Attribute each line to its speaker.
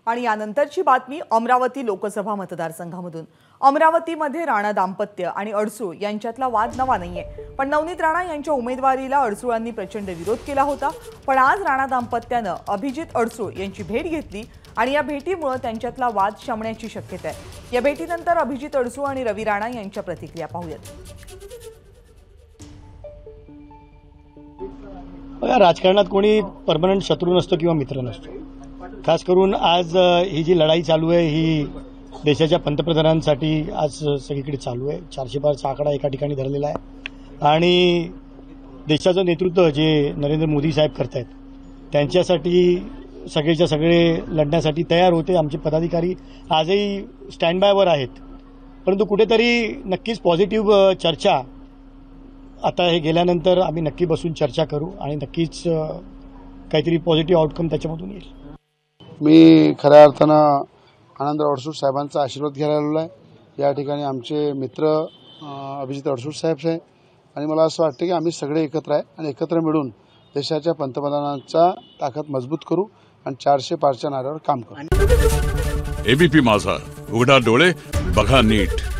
Speaker 1: आणि यानंतरची बातमी अमरावती लोकसभा मतदारसंघामधून। अमरावतीमध्ये राणा दाम्पत्य आणि अडसूळ यांच्यातला वाद नवा नाहीये, पण नवनीत राणा यांच्या उमेदवारीला अडसूळांनी प्रचंड विरोध केला होता। पण आज राणा दाम्पत्यानं अभिजित अडसूळ यांची भेट घेतली आणि या भेटीमुळे त्यांच्यातला वाद शमण्याची शक्यता आहे। या भेटीनंतर अभिजित अडसूळ आणि रवी राणा यांच्या प्रतिक्रिया पाहूयात।
Speaker 2: राजकारणात कोणी परमनंट शत्रू नसतो किंवा मित्र नसतो। खास करून आज ही जी लढाई चालू आहे ही देशाच्या पंतप्रधानांसाठी आज सगळीकडे चालू आहे। 400 पारचा आकडा एका ठिकाणी धरलेला आहे आणि देशाचं नेतृत्व जे नरेंद्र मोदी साहेब करतायत त्यांच्यासाठी सगळेच्या सगळे लढण्यासाठी तयार होते। आमचे पदाधिकारी आजही स्टँड बायवर आहेत, परंतु कुठेतरी नक्कीच पॉझिटिव्ह चर्चा आता हे गेल्यानंतर आम्ही नक्की बसून चर्चा करू आणि नक्कीच काहीतरी पॉझिटिव्ह आउटकम त्याच्यामधून येईल।
Speaker 3: मी खऱ्या अर्थानं आनंदराव अडसूळ साहेबांचा आशीर्वाद घ्यायला आलेलो आहे। या ठिकाणी आमचे मित्र अभिजित अडसूळ साहेब आहे आणि मला असं वाटतं की आम्ही सगळे एकत्र आहे आणि एकत्र मिळून देशाच्या पंतप्रधानांचा ताकद मजबूत करू आणि 400 पारच्या नाऱ्यावर काम करू।
Speaker 4: एबीपी माझा, उघडा डोळे बघा नीट।